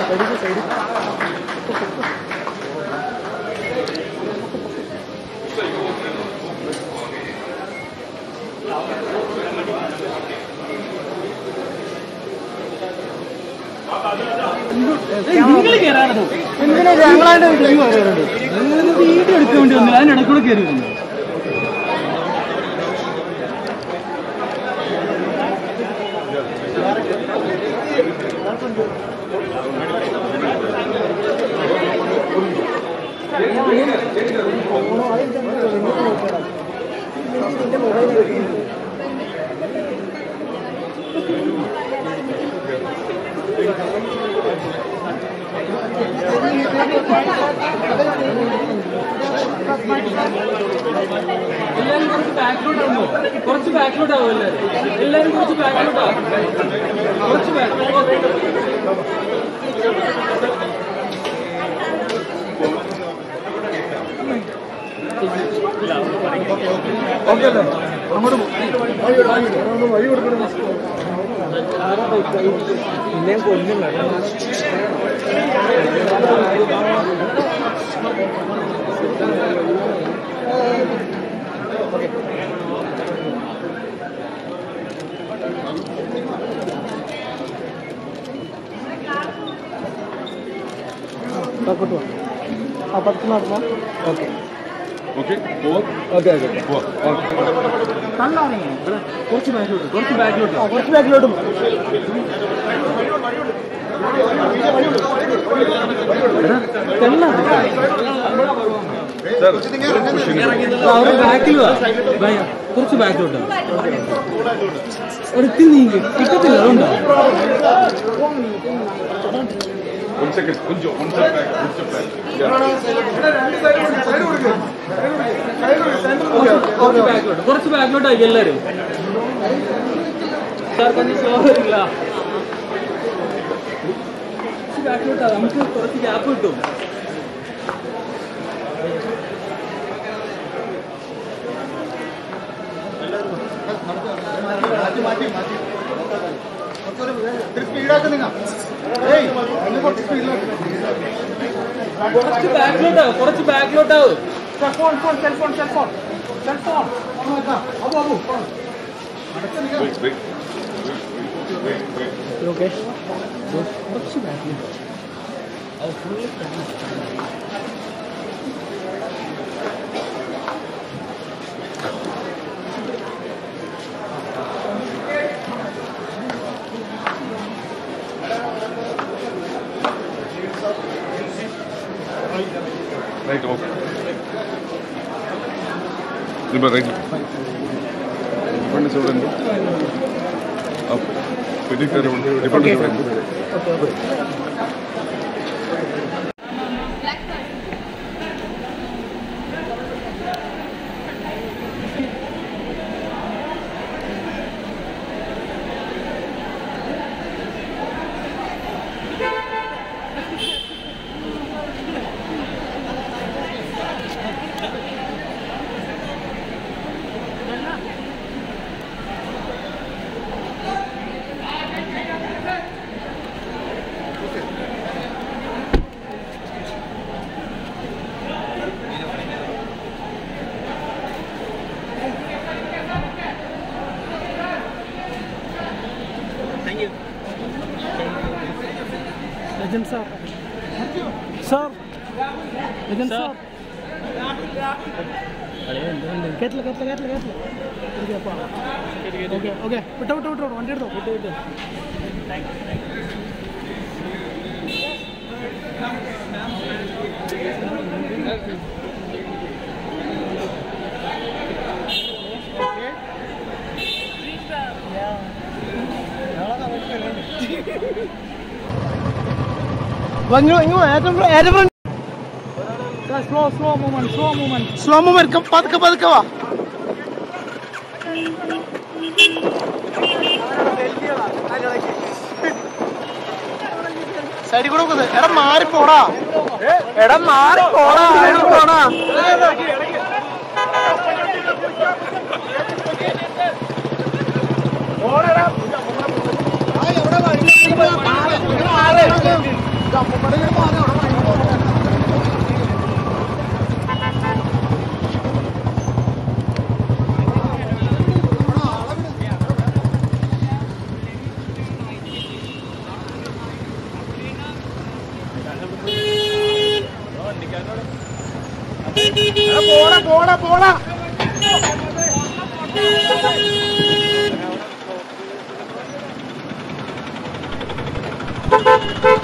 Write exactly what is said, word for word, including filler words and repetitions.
എന്തിനാ ഞങ്ങളായിട്ട് വീഡിയോ എടുക്കാൻ വേണ്ടി വന്നില്ല, അതിനിടയ്ക്കൂടെ കയറി വന്നു. എല്ലാരും കുറച്ച് ബാക്കിലോട്ട് ആവുമോ? കുറച്ച് ബാക്കിലോട്ട് ആവും. എല്ലാരും എല്ലാരും കുറച്ച് ബാക്കിലോട്ട് ആവും. കുറച്ച് പിന്നെയും കൊല്ലും ആ പത്ത് നടക്കാം. ഓക്കെ ഓക്കെ ഓക്കെ കുറച്ച് ബാക്കിലോട്ട് കുറച്ച് ബാക്കിലോട്ട് കുറച്ച് ബാക്കിലോട്ട് കുറച്ച് ബാക്കിലോട്ട് എടുത്ത് നീങ്ങി കിട്ടത്തില്ല. അതുകൊണ്ടാ കുറച്ച് ബാക്കിലോട്ടായി എല്ലാരും. കുറച്ച് ബാക്കിലോട്ടാ, നമുക്ക് കുറച്ച് ഗ്യാപ്പ് കിട്ടും. കുറച്ച് ബാക്കിലോട്ടാവും കുറച്ച് ബാക്കിലോട്ടാവും phone phone cellphone cellphone cellphone okay കുറച്ച് ബാക്കിലോട്ട് Right, okay. Remember, right? Different student. Up. Different student. Okay, okay. Legend sir. Sir. Legend sir. Kettle, kettle, kettle, kettle. Okay, okay. Put out, put out. One minute. Put out. Slow, slow movement, slow movement. Slow movement, come, padka, padka va. Side ko ko. Era maar poda. Era maar poda. Era poda. Order up. Ay, ahora va. പോടാ പോടാ പോടാ Thank you.